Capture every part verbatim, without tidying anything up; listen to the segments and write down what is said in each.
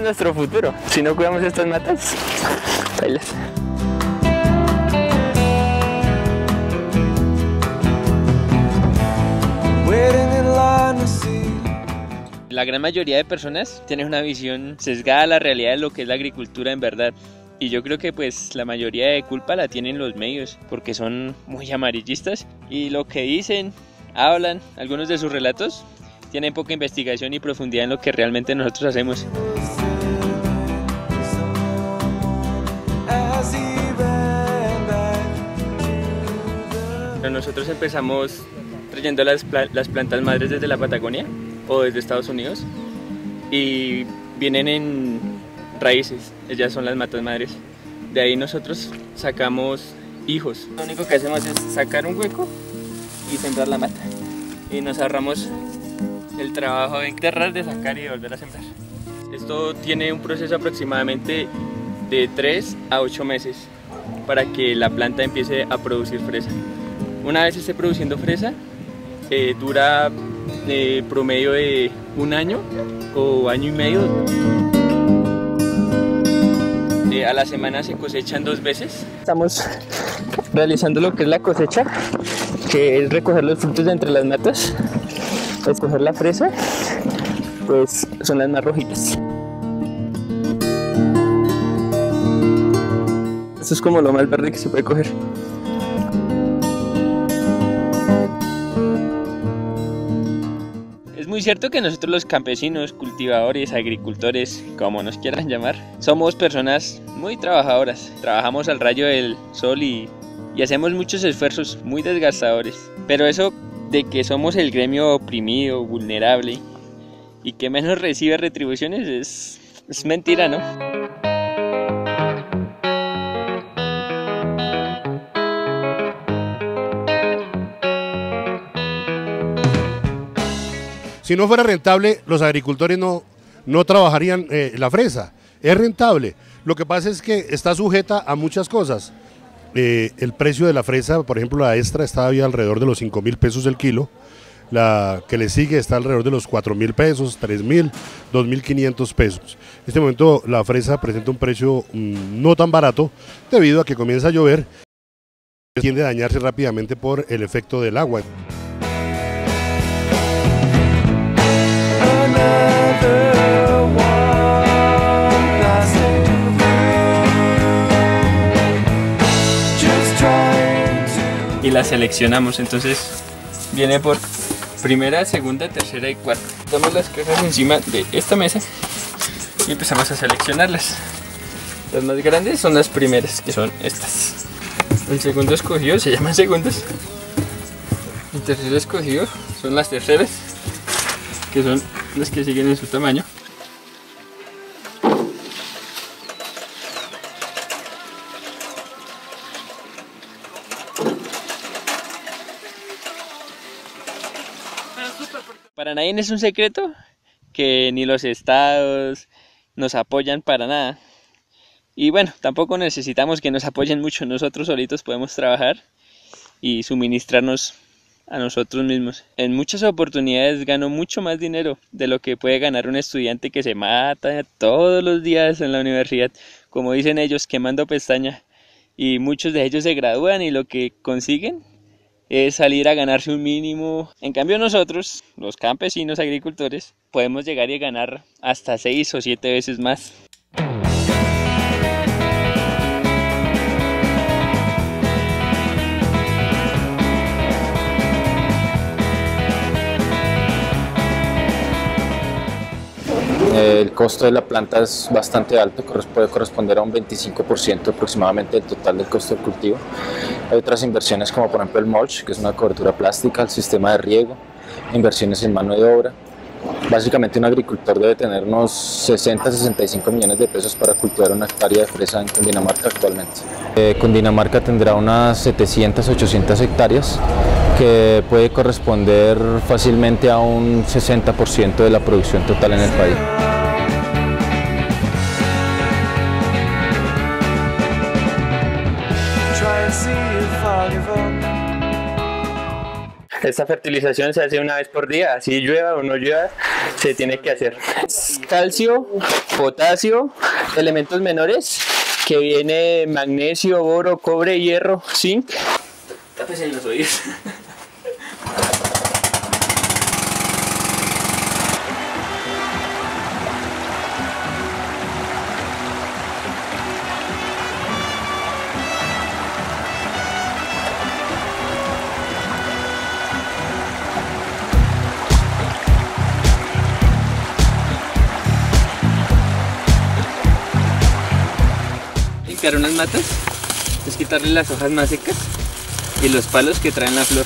nuestro futuro. Si no cuidamos estas matas, bailas. La gran mayoría de personas tienen una visión sesgada a la realidad de lo que es la agricultura en verdad. Y yo creo que pues la mayoría de culpa la tienen los medios, porque son muy amarillistas y lo que dicen, hablan, algunos de sus relatos tienen poca investigación y profundidad en lo que realmente nosotros hacemos. Nosotros empezamos trayendo las, pla las plantas madres desde la Patagonia o desde Estados Unidos y vienen en raíces, ellas son las matas madres. De ahí nosotros sacamos hijos. Lo único que hacemos es sacar un hueco y sembrar la mata. Y nos ahorramos el trabajo de enterrar, de sacar y de volver a sembrar. Esto tiene un proceso aproximadamente de tres a ocho meses para que la planta empiece a producir fresa. Una vez esté produciendo fresa, eh, dura eh, promedio de un año o año y medio. Eh, a la semana se cosechan dos veces. Estamos realizando lo que es la cosecha, que es recoger los frutos de entre las matas. Escoger la fresa, pues son las más rojitas. Esto es como lo más verde que se puede coger. Es muy cierto que nosotros los campesinos, cultivadores, agricultores, como nos quieran llamar, somos personas muy trabajadoras. Trabajamos al rayo del sol y, y hacemos muchos esfuerzos muy desgastadores. Pero eso de que somos el gremio oprimido, vulnerable y que menos recibe retribuciones es, es mentira, ¿no? Si no fuera rentable, los agricultores no, no trabajarían eh, la fresa. Es rentable. Lo que pasa es que está sujeta a muchas cosas. Eh, el precio de la fresa, por ejemplo, la extra está hoy alrededor de los cinco mil pesos el kilo. La que le sigue está alrededor de los cuatro mil pesos, tres mil, dos mil quinientos pesos. En este momento la fresa presenta un precio mmm, no tan barato debido a que comienza a llover. Tiende a dañarse rápidamente por el efecto del agua. Y la seleccionamos, entonces viene por primera, segunda, tercera y cuarta. Damos las cajas encima de esta mesa y empezamos a seleccionarlas. Las más grandes son las primeras, que son estas. El segundo escogido se llaman segundas. El tercero escogido son las terceras, que son las que siguen en su tamaño. Para nadie es un secreto que ni los estados nos apoyan para nada. Y bueno, tampoco necesitamos que nos apoyen mucho, nosotros solitos podemos trabajar y suministrarnos a nosotros mismos. En muchas oportunidades gano mucho más dinero de lo que puede ganar un estudiante que se mata todos los días en la universidad, como dicen ellos, quemando pestaña. Y muchos de ellos se gradúan y lo que consiguen es salir a ganarse un mínimo. En cambio nosotros, los campesinos agricultores, podemos llegar y ganar hasta seis o siete veces más. El costo de la planta es bastante alto, puede corresponder a un veinticinco por ciento aproximadamente del total del costo del cultivo. Hay otras inversiones como por ejemplo el mulch, que es una cobertura plástica, el sistema de riego, inversiones en mano de obra. Básicamente un agricultor debe tener unos sesenta a sesenta y cinco millones de pesos para cultivar una hectárea de fresa en Cundinamarca actualmente. Eh, Cundinamarca tendrá unas setecientas a ochocientas hectáreas, que puede corresponder fácilmente a un sesenta por ciento de la producción total en el país. esta fertilización se hace una vez por día, así llueva o no llueva, se tiene que hacer. Calcio, potasio, elementos menores, que viene magnesio, boro, cobre, hierro, zinc. Tápese en los oídos. Limpiar unas matas es quitarle las hojas más secas y los palos que traen la flor.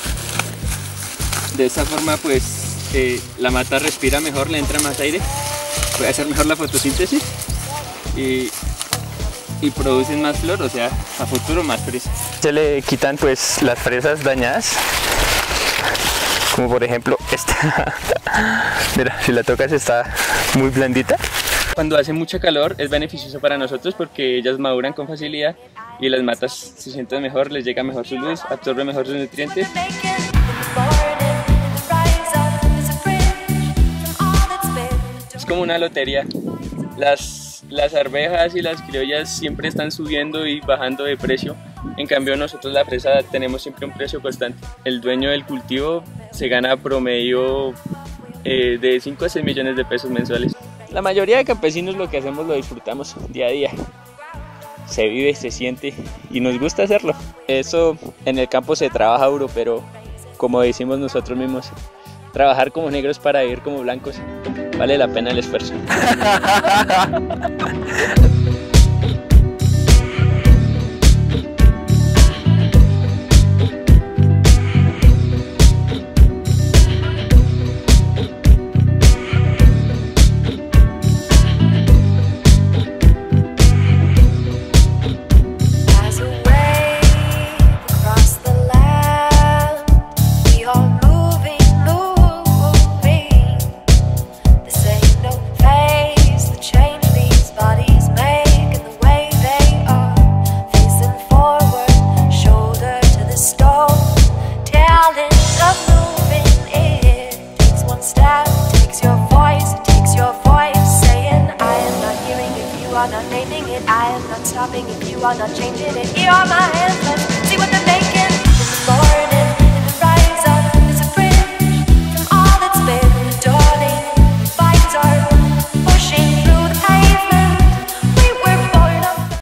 De esta forma pues eh, la mata respira mejor, le entra más aire, puede hacer mejor la fotosíntesis y, y producen más flor, o sea, a futuro más fresa. Se le quitan pues las fresas dañadas, como por ejemplo esta. Mira, si la tocas está muy blandita. Cuando hace mucha calor es beneficioso para nosotros porque ellas maduran con facilidad y las matas se sienten mejor, les llega mejor su luz, absorben mejor sus nutrientes. Es como una lotería. Las, las arvejas y las criollas siempre están subiendo y bajando de precio. En cambio nosotros la fresa tenemos siempre un precio constante. El dueño del cultivo se gana promedio eh, de cinco a seis millones de pesos mensuales. La mayoría de campesinos lo que hacemos lo disfrutamos día a día. Se vive, se siente y nos gusta hacerlo. Eso en el campo se trabaja duro, pero como decimos nosotros mismos, trabajar como negros para vivir como blancos, vale la pena el esfuerzo. I am not naming it, I am not stopping if you are not changing it. Here are my hands, let's see what they're making.